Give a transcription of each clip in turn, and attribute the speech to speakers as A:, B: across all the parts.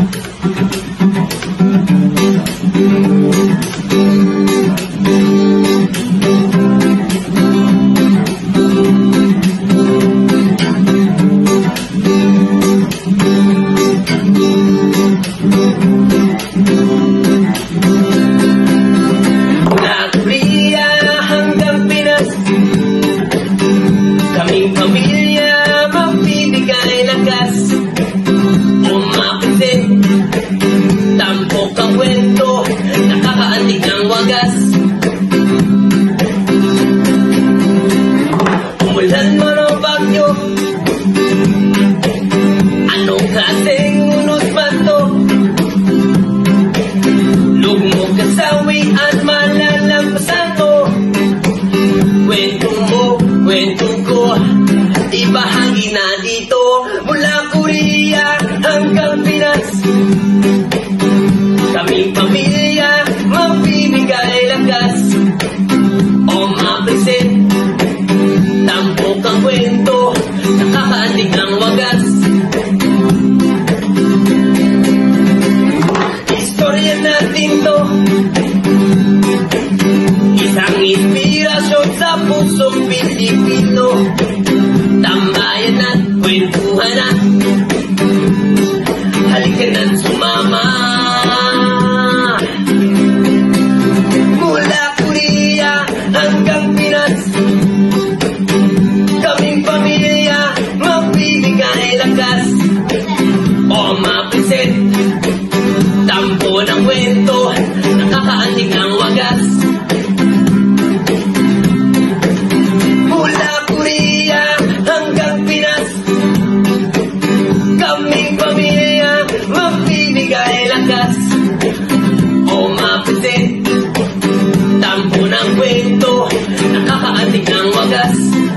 A: Ibahagi na dito mula Korea hanggang Pinas. Kaming pamilya magbibigay lakas. Omma present, tampok ang kwento, nakakaantig ng wagas. Istorya natin to, isang inspirasyon sa pusong Pilipino. Tambayan at kwentuhan na, halika na't sumama. Mula Korea hanggang Pinas, kaming pamilya magbibigay lakas. Omma present, tampo ng kwento, nakakaantig ng wagas. Mula Korea hanggang Pinas, kaming pamilya magbibigay lakas. Omma present, tampo ng kwento, nakakaantig ng wagas.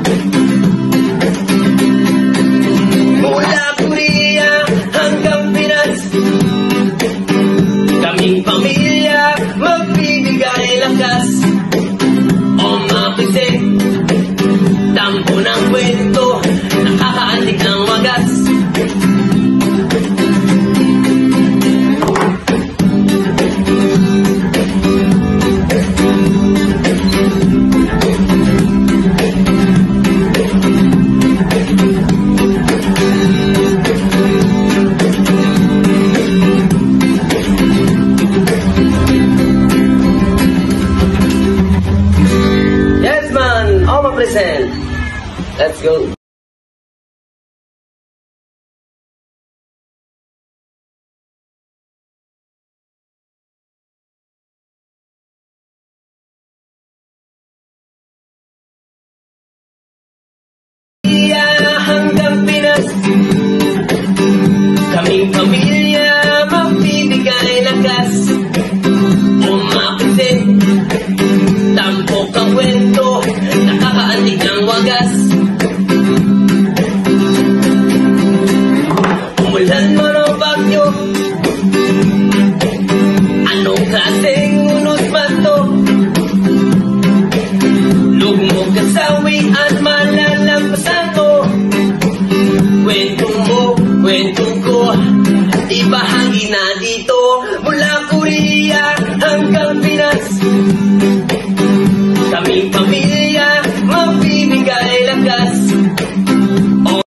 A: Mula Korea hanggang Pinas, kaming pamilya magbibigay lakas. Omma present, tampo ng kwento, nakakaantig ng wagas. Yes man, Omma present. Let's go. Hanggang Pinas, kaming pamilya magbibigay lakas. Omma present, tampok ang kwento, nakakaantig ng wagas. Umulan man o bagyo, anong klaseng unos man to? Lugmok at sawi at malalampasan mo. Kwento mo, kwento